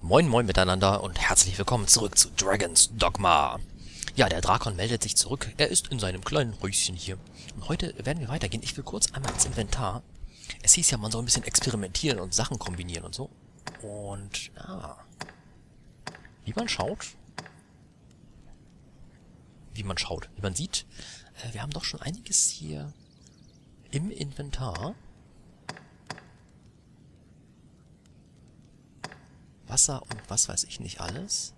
Moin moin miteinander und herzlich willkommen zurück zu Dragon's Dogma. Ja, der Drakon meldet sich zurück. Er ist in seinem kleinen Häuschen hier. Und heute werden wir weitergehen. Ich will kurz einmal ins Inventar. Es hieß ja, man soll ein bisschen experimentieren und Sachen kombinieren und so. Und, wie man sieht, wir haben doch schon einiges hier im Inventar. Wasser und was weiß ich nicht alles.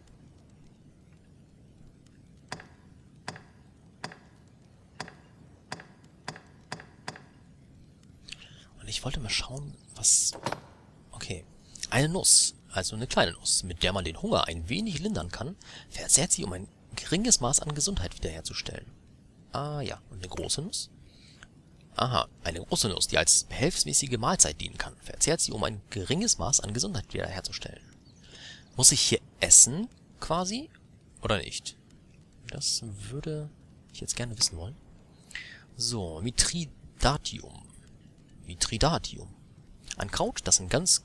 Und ich wollte mal schauen, was... Okay. Eine Nuss, also eine kleine Nuss, mit der man den Hunger ein wenig lindern kann, verzehrt sie, um ein geringes Maß an Gesundheit wiederherzustellen. Ah ja, und eine große Nuss? Aha, eine große Nuss, die als behelfsmäßige Mahlzeit dienen kann, verzehrt sie, um ein geringes Maß an Gesundheit wiederherzustellen. Muss ich hier essen, quasi? Oder nicht? Das würde ich jetzt gerne wissen wollen. So, Mithridatium. Ein Kraut, das in ganz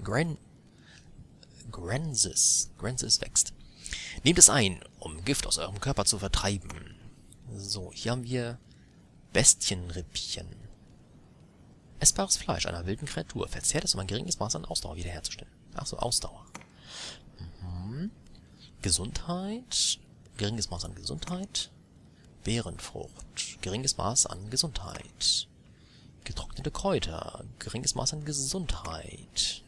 Gransis wächst. Nehmt es ein, um Gift aus eurem Körper zu vertreiben. So, hier haben wir Bestienrippchen. Essbares Fleisch einer wilden Kreatur. Verzehrt es, um ein geringes Maß an Ausdauer wiederherzustellen. Ach so, Ausdauer. Gesundheit. Geringes Maß an Gesundheit. Beerenfrucht. Geringes Maß an Gesundheit. Getrocknete Kräuter. Geringes Maß an Gesundheit.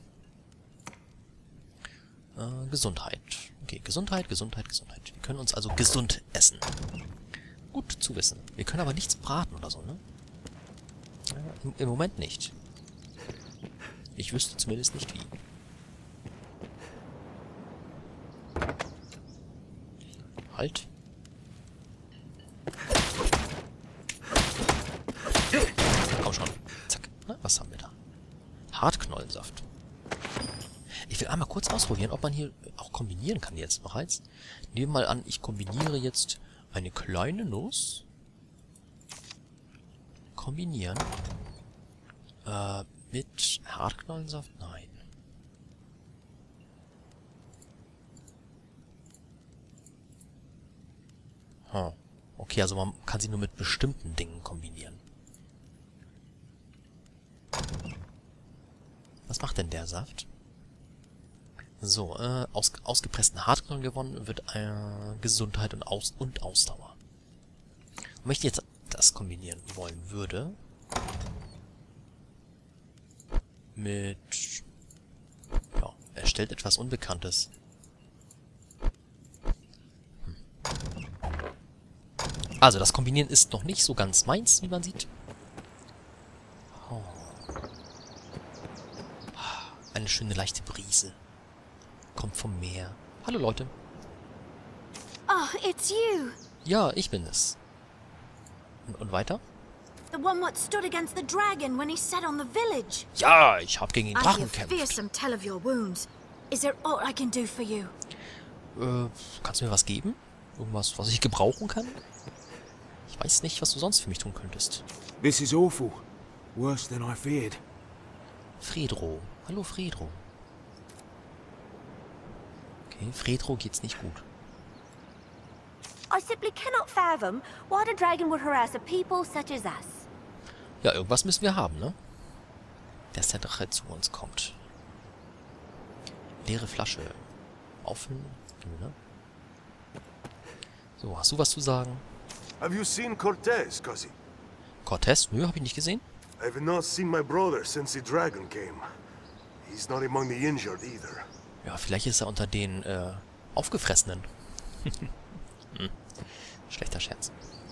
Gesundheit. Okay, Gesundheit. Wir können uns also gesund essen. Gut zu wissen. Wir können aber nichts braten oder so, ne? Im Moment nicht. Ich wüsste zumindest nicht wie. Halt. Komm schon. Zack. Na, was haben wir da? Hartknollensaft. Ich will einmal kurz ausprobieren, ob man hier auch kombinieren kann jetzt bereits. Nehmen wir mal an, ich kombiniere jetzt eine kleine Nuss. Kombinieren. Mit Hartknollensaft? Nein. Okay, also man kann sie nur mit bestimmten Dingen kombinieren. Was macht denn der Saft? So, aus ausgepressten Hartknollen gewonnen wird Gesundheit und Ausdauer. Und wenn ich jetzt das kombinieren wollen würde... mit... ja, erstellt etwas Unbekanntes. Also, das Kombinieren ist noch nicht so ganz meins, wie man sieht. Oh. Eine schöne leichte Brise. Kommt vom Meer. Hallo, Leute. Oh, it's you. Ja, ich bin es. Und weiter? The one what stood against the dragon when he set on the village. Ja, ich habe gegen den I Drachen hear gekämpft. fearsome tell of your wounds. Is there aught I can do for you? Kannst du mir was geben? Irgendwas, was ich gebrauchen kann? Ich weiß nicht, was du sonst für mich tun könntest. This is awful. Worse than I feared. Fredro. Hallo, Fredro. Okay, Fredro geht's nicht gut. I simply cannot fathom why the dragon would harass a people such as us. Ja, irgendwas müssen wir haben, ne? Dass der Drache zu uns kommt. Leere Flasche. Auffüllen. Ne? So, hast du was zu sagen? Have you seen Cortez, Cousin? Cortez? Nö, hab ich nicht gesehen. I've not seen my brother since the dragon came. He's not among the injured either. Ja, vielleicht ist er unter den, Aufgefressenen. Schlechter Scherz.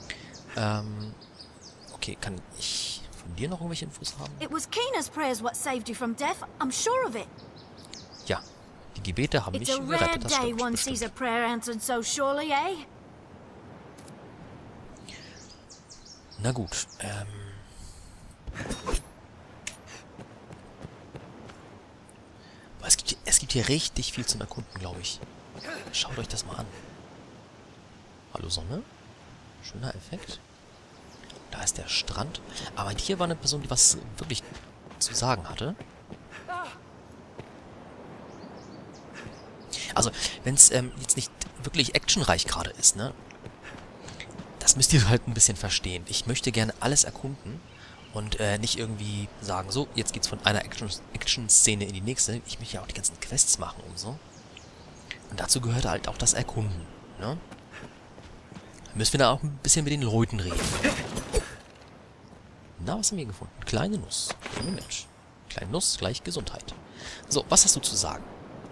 Okay, kann ich von dir noch irgendwelche Infos haben? It was Keena's prayers what saved you from death. I'm sure of it. Ja, die Gebete haben mich It's a rare gerettet, das day stimmt one sees a bestimmt. prayer answered so surely, eh? Na gut, aber es gibt hier richtig viel zum Erkunden, glaube ich. Schaut euch das mal an. Hallo Sonne. Schöner Effekt. Da ist der Strand. Aber hier war eine Person, die was wirklich zu sagen hatte. Also, wenn es jetzt nicht wirklich actionreich gerade ist, ne? Das müsst ihr halt ein bisschen verstehen. Ich möchte gerne alles erkunden und nicht irgendwie sagen, so, jetzt geht's von einer Action-Szene in die nächste. Ich möchte ja auch die ganzen Quests machen und so. Und dazu gehört halt auch das Erkunden, ne? Da müssen wir da auch ein bisschen mit den Leuten reden. Na, was haben wir gefunden? Kleine Nuss. Junge Mensch. Kleine Nuss gleich Gesundheit. So, was hast du zu sagen?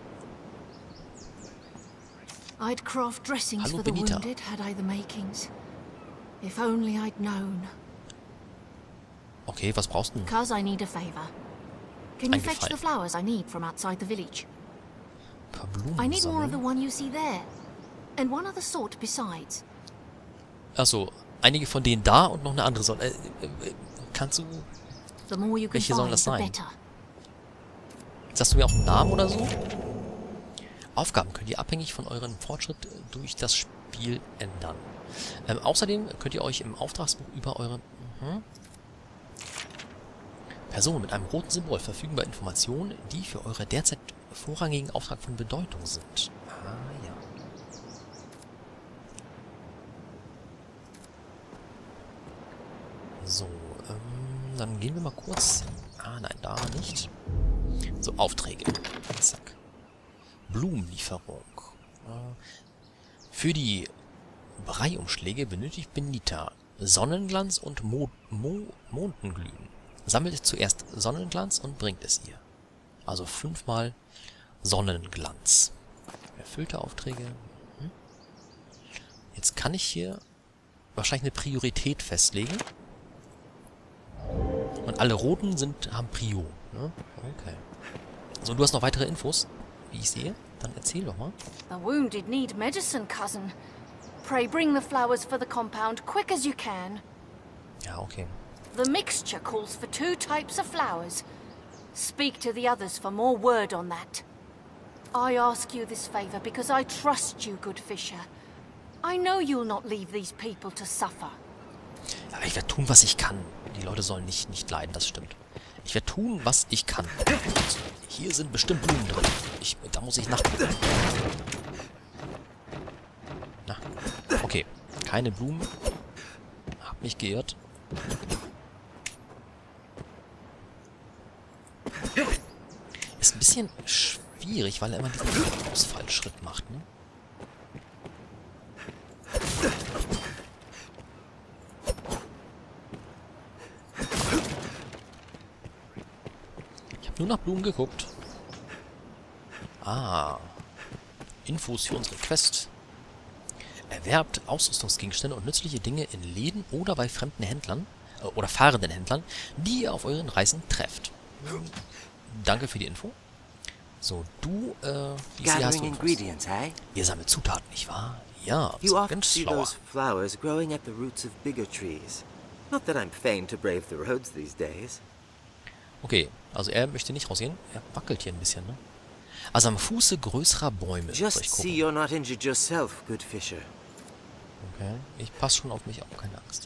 I'd craft dressings Hallo, for the Benita. wounded, had I the makings. If only I'd known. Okay, was brauchst du denn? Cuz I need a favor. Can you Ein fetch the Gefallen. flowers I need from outside the village? Ein paar Blumen I need more of the sammeln. one you see there. And one other sort besides. Achso, einige von denen da und noch eine andere Sorte. Kannst du... The more you can Welche sollen find, das the sein? better. Sagst du mir auch einen Namen oder so? Aufgaben könnt ihr abhängig von eurem Fortschritt durch das Spiel ändern. Außerdem könnt ihr euch im Auftragsbuch über eure Person mit einem roten Symbol verfügen über Informationen, die für eure derzeit vorrangigen Auftrag von Bedeutung sind. Ah, ja. So, dann gehen wir mal kurz... Ah, nein, da nicht. So, Aufträge. Zack. Blumenlieferung. Für die Breiumschläge benötigt Benita Sonnenglanz und Mondenglühen. Sammelt zuerst Sonnenglanz und bringt es ihr. Also 5-mal Sonnenglanz. Erfüllte Aufträge. Jetzt kann ich hier wahrscheinlich eine Priorität festlegen. Und alle roten haben Prio. Ne? Okay. So, du hast noch weitere Infos, wie ich sehe. Dann erzähl doch mal. The wounded need medicine, cousin. Pray bring the flowers for the compound quick as you can. Ja, okay. The mixture calls for 2 types of flowers. Speak to the others for more word on that. I ask you this favor because I trust you, good Fisher. I know you'll not leave these people to suffer. Aber ich werde tun, was ich kann. Die Leute sollen nicht leiden, das stimmt. Ich werde tun, was ich kann. Und hier sind bestimmt Blumen drin. Da muss ich nachgucken. Na, okay. Keine Blumen. Hab mich geirrt. Ist ein bisschen schwierig, weil er immer diesen Ausfallschritt macht, ne? Ich habe nur nach Blumen geguckt. Ah. Infos für unsere Quest. Erwerbt Ausrüstungsgegenstände und nützliche Dinge in Läden oder bei fremden Händlern oder fahrenden Händlern, die ihr auf euren Reisen trefft. Danke für die Info. So, du, wie hast Gathering du Infos? ingredients, eh? Ihr sammelt Zutaten, nicht wahr? Ja, You often ganz see schlauer. those flowers growing at the roots of bigger trees. Not that I'm fain to brave the roads these days. Okay, also er möchte nicht rausgehen. Er wackelt hier ein bisschen, ne? Also am Fuße größerer Bäume. Soll Just ich see gucken? you're not injured yourself, good Fisher. Okay, ich passe schon auf mich auf, keine Angst.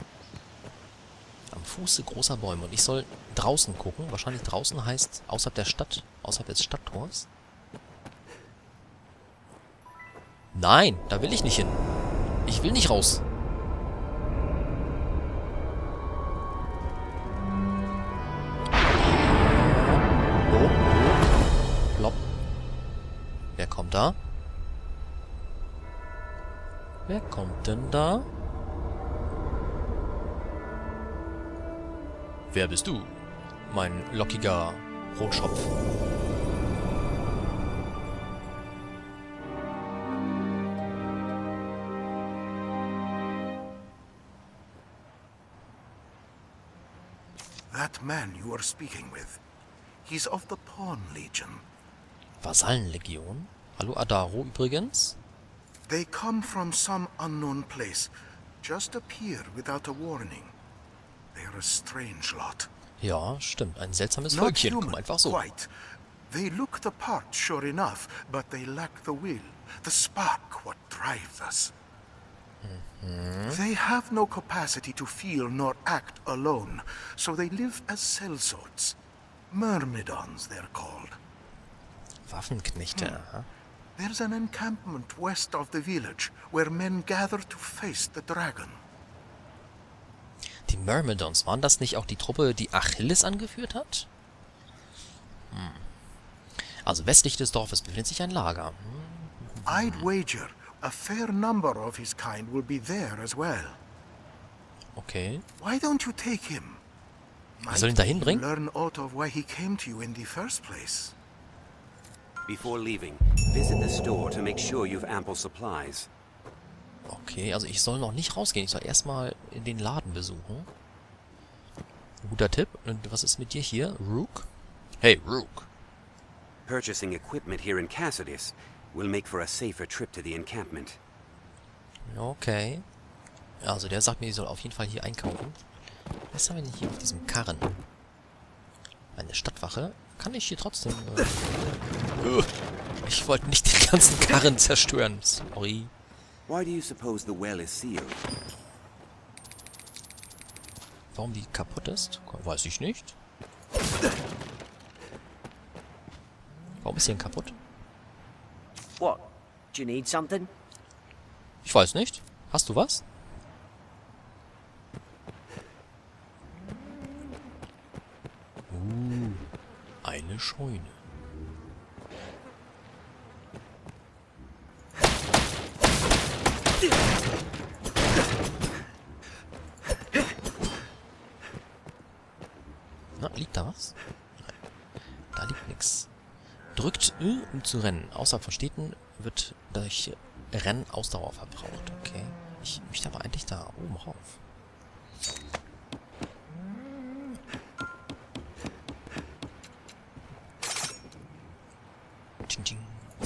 Am Fuße großer Bäume. Und ich soll draußen gucken. Wahrscheinlich draußen heißt außerhalb der Stadt, außerhalb des Stadttors. Nein, da will ich nicht hin. Ich will nicht raus. Oh. Plopp. Wer kommt da? Wer kommt denn da? Wer bist du? Mein lockiger Rotschopf. That man you are speaking with, he's of the Pawn Legion. Vasallenlegion? Hallo Adaro übrigens. They come from some unknown place, just appear without a warning. They're a strange lot. Ja, stimmt. Ein seltsames Not Völkchen. Komm human, einfach so. quite. They look the part, sure enough, but they lack the will, the spark, what drives us. They have no capacity to feel nor act alone, so they live as sellswords. Myrmidons, they're called. Waffenknechte. Aha. There's an encampment west of the village where men gather to face the dragon. Die Myrmidons, waren das nicht auch die Truppe, die Achilles angeführt hat? Also westlich des Dorfes befindet sich ein Lager. I'd wager a fair number of his kind will be there as well. Okay. Why don't you take him? Wir sollen ihn dahin bringen? Learn aught of why he came to you in the first place. Before leaving, visit the store to make sure you've ample supplies. Okay, also ich soll noch nicht rausgehen. Ich soll erstmal in den Laden besuchen. Guter Tipp. Und was ist mit dir hier? Rook? Hey, Rook. Purchasing equipment here in Cassidus will make for a safer trip to the encampment. Okay. Also der sagt mir, ich soll auf jeden Fall hier einkaufen. Was haben wir denn hier auf diesem Karren? Eine Stadtwache. Kann ich hier trotzdem... Ich wollte nicht den ganzen Karren zerstören. Sorry. Why do you suppose the well is sealed? Warum die kaputt ist? Weiß ich nicht. Warum ist hier ein kaputt? What? Do you need something? Ich weiß nicht. Hast du was? Eine Scheune. Na, liegt da was? Nein. Da liegt nichts. Drückt Ö, um zu rennen. Außerhalb von Städten wird durch Rennen Ausdauer verbraucht. Okay. Ich möchte aber eigentlich da oben rauf. Tsching, tsching.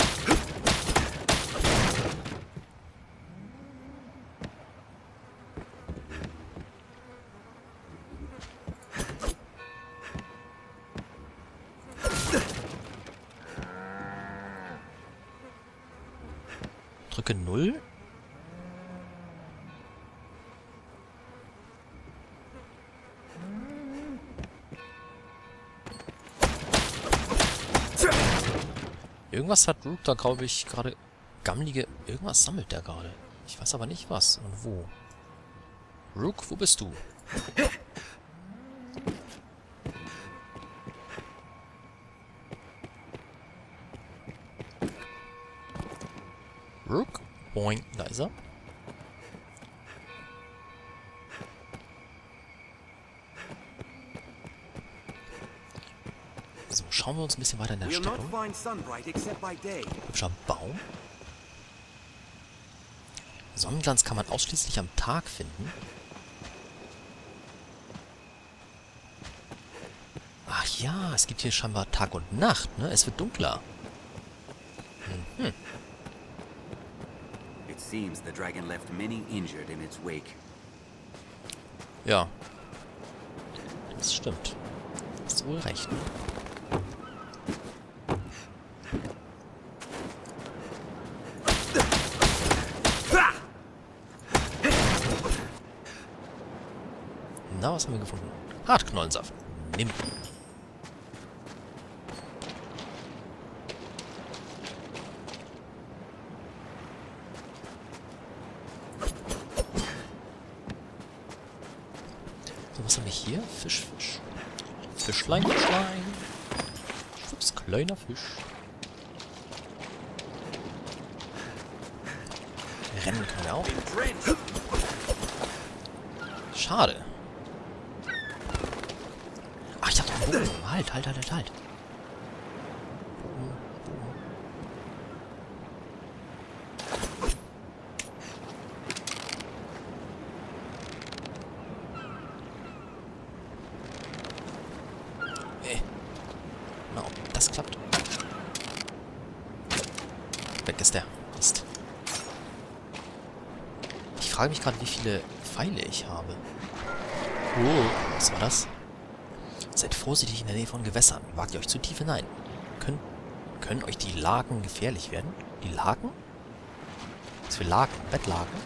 Drücke 0. Irgendwas hat Rook da, glaube ich, gerade gammelige... Irgendwas sammelt der gerade. Ich weiß aber nicht was und wo. Rook, wo bist du? Rook? Boing, da ist er. So, schauen wir uns ein bisschen weiter in der Stadt um. Hübscher Baum. Sonnenglanz kann man ausschließlich am Tag finden. Ach ja, es gibt hier scheinbar Tag und Nacht, ne? Es wird dunkler. It seems the dragon left many injured in its wake. Ja. Das stimmt. Hast wohl recht. Na, was haben wir gefunden? Hartknollensaft. Nimm. So, was haben wir hier? Fisch. Fischlein. Schwupps, kleiner Fisch. Rennen kann er auch. Schade. Ach, ich hab doch einen Bogen. Halt. Na, ob das klappt. Weg ist der. Mist. Ich frage mich gerade, wie viele Pfeile ich habe. Oh, was war das? Seid vorsichtig in der Nähe von Gewässern. Wagt ihr euch zu tief hinein. Können euch die Laken gefährlich werden? Die Laken? Was für Laken? Bettlaken?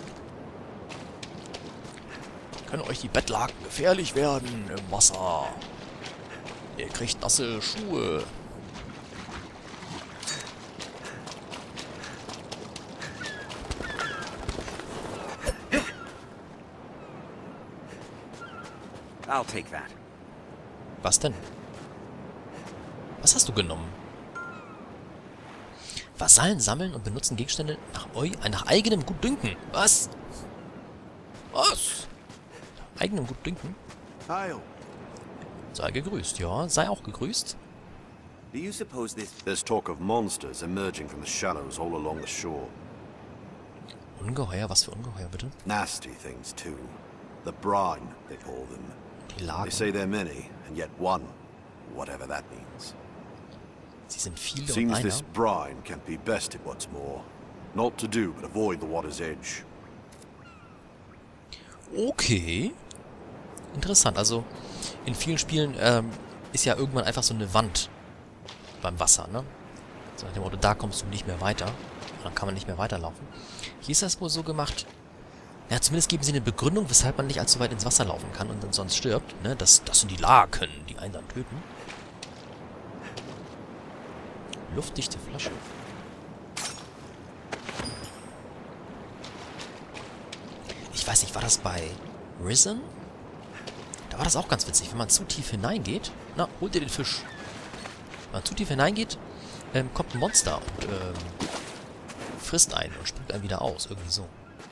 Können euch die Bettlaken gefährlich werden im Wasser? Ihr kriegt nasse Schuhe. I'll take that. Was denn? Was hast du genommen? Vasallen sammeln und benutzen Gegenstände nach eigenem Gutdünken. Was? Was? Nach eigenem Gutdünken? Hail. Sei gegrüßt. Ja, sei auch gegrüßt. Do you suppose this... There's talk of monsters emerging from the shallows all along the shore. Ungeheuer? Was für Ungeheuer, bitte? Nasty things, too. The brine, they call them. Die They Lagen. say they're many, and yet one, whatever that means. Sie sind viele und Seems einer. this brine can't be bested what's more. Not to do, but avoid the water's edge. Okay. Interessant. Also, in vielen Spielen ist ja irgendwann einfach so eine Wand beim Wasser, ne? So nach dem Motto, da kommst du nicht mehr weiter. Und dann kann man nicht mehr weiterlaufen. Hier ist das wohl so gemacht, ja, zumindest geben sie eine Begründung, weshalb man nicht allzu weit ins Wasser laufen kann und dann sonst stirbt, ne? Das sind die Laken, die einen dann töten. Luftdichte Flasche. Ich weiß nicht, war das bei Risen? Da war das auch ganz witzig. Wenn man zu tief hineingeht... Na, holt ihr den Fisch. Wenn man zu tief hineingeht, kommt ein Monster und frisst einen und spuckt einen wieder aus. Irgendwie so.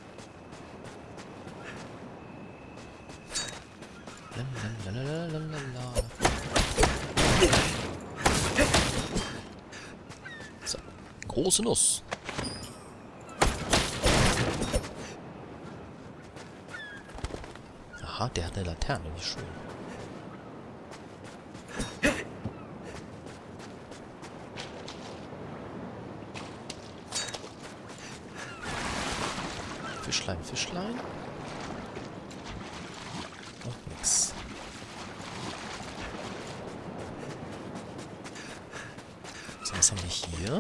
So. Große Nuss. Aha, der hat eine Laterne. Wie schön. Fischlein, Fischlein. Und nix. So, was haben wir hier?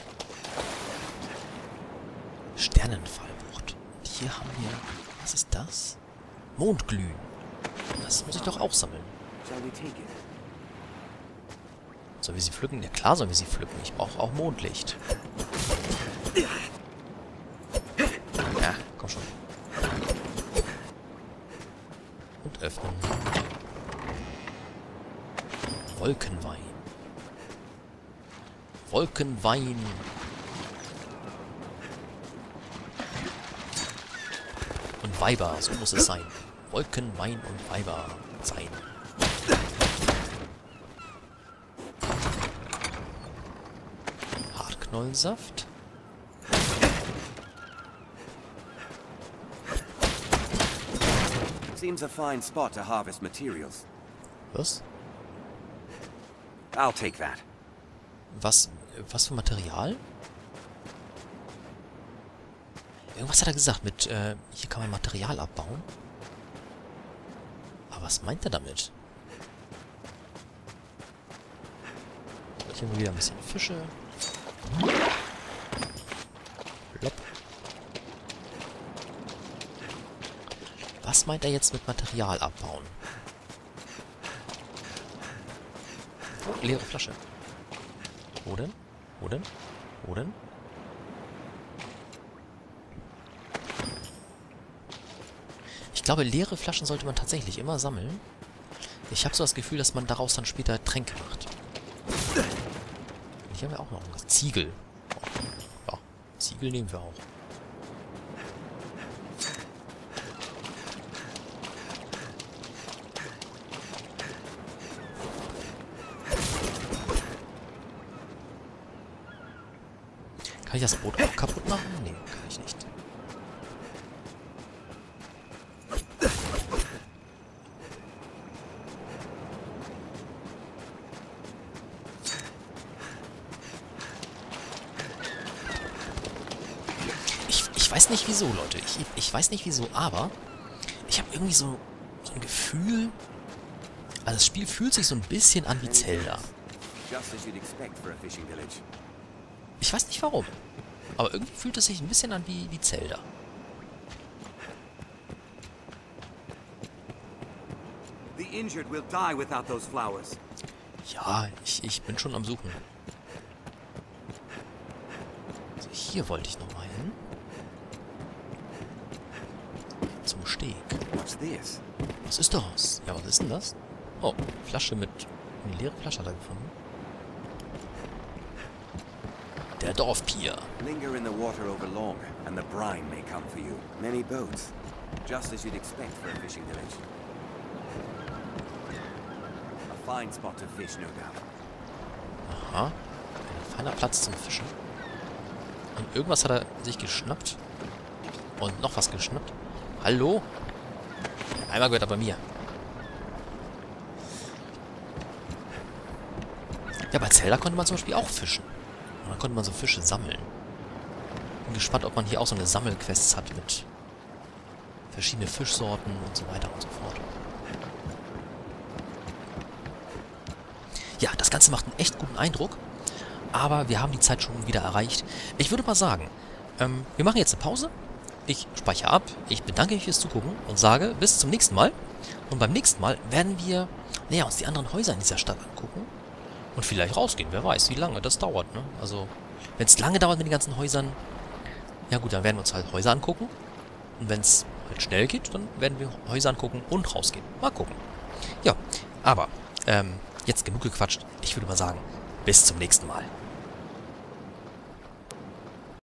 Sternenfallbucht. Und hier haben wir... Was ist das? Mondglühen. Das muss ich doch auch sammeln. Sollen wir sie pflücken? Ja klar sollen wir sie pflücken. Ich brauche auch Mondlicht. Ja, komm schon. Und öffnen. Wolkenwein. Wolkenwein. Und Weiber, so muss es sein. Wolkenwein und Weiber sein. Hartknollensaft. Seems a fine spot to harvest materials. Was? I'll take that. Was für Material? Irgendwas hat er gesagt mit, hier kann man Material abbauen. Aber was meint er damit? Hier haben wir wieder ein bisschen Fische. Lopp. Was meint er jetzt mit Material abbauen? Oh, leere Flasche. Wo denn? Wo denn? Wo denn? Ich glaube, leere Flaschen sollte man tatsächlich immer sammeln. Ich habe so das Gefühl, dass man daraus dann später Tränke macht. Hier haben wir auch noch was. Ziegel. Ja, Ziegel nehmen wir auch. Kann ich das Boot auch kaputt machen? Nee, kann ich nicht. Ich weiß nicht wieso, Leute. Ich weiß nicht wieso, aber ich habe irgendwie so ein Gefühl... Also das Spiel fühlt sich so ein bisschen an wie Zelda. Ich weiß nicht warum. Aber irgendwie fühlt es sich ein bisschen an wie Zelda. The injured will die without those flowers. Ja, ich bin schon am Suchen. Also hier wollte ich nochmal hin. Zum Steg. What's this? Was ist das? Ja, was ist denn das? Oh, Flasche mit... Eine leere Flasche hat er gefunden. Der Dorfpier. Linger in the water over long, and the brine may come for you. Many boats, just as you'd expect for a fishing village. A fine spot to fish, no doubt. Aha. Ein feiner Platz zum Fischen. Und irgendwas hat er sich geschnappt. Und noch was geschnappt. Hallo? Einmal gehört er bei mir. Ja, bei Zelda konnte man zum Beispiel auch fischen. Und dann konnte man so Fische sammeln. Bin gespannt, ob man hier auch so eine Sammelquest hat mit verschiedenen Fischsorten und so weiter und so fort. Ja, das Ganze macht einen echt guten Eindruck. Aber wir haben die Zeit schon wieder erreicht. Ich würde mal sagen, wir machen jetzt eine Pause. Ich speichere ab. Ich bedanke mich fürs Zugucken und sage bis zum nächsten Mal. Und beim nächsten Mal werden wir uns die anderen Häuser in dieser Stadt angucken. Und vielleicht rausgehen. Wer weiß, wie lange das dauert, ne? Also, wenn es lange dauert mit den ganzen Häusern, ja gut, dann werden wir uns halt Häuser angucken. Und wenn es halt schnell geht, dann werden wir Häuser angucken und rausgehen. Mal gucken. Ja, aber, jetzt genug gequatscht. Ich würde mal sagen, bis zum nächsten Mal.